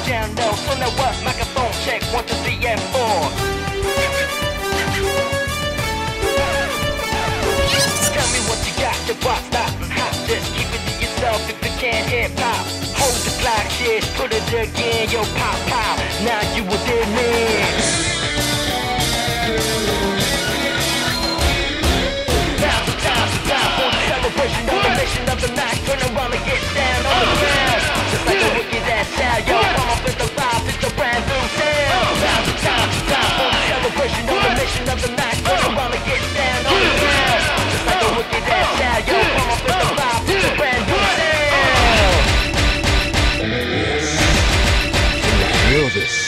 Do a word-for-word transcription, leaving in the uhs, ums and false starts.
down low. So now what? Microphone check, one, two, three, and four. Tell me what you got, you rock, stop, and hop. Just keep it to yourself if you can't hip hop. Hold the block shit, put it again, yo, pop, pop. Now you a dead man. Now the time's about for the celebration of the mission of the night. Turn around and get down on the ground. Just like a wicked ass sound, yo, come up with the vibe, it's a brand new sound. Now the time's about for the celebration of the mission of the night. Turn around and get down on the ground. Just like a wicked ass sound, yo, come up with the vibe, it's a brand new sound. Feel this.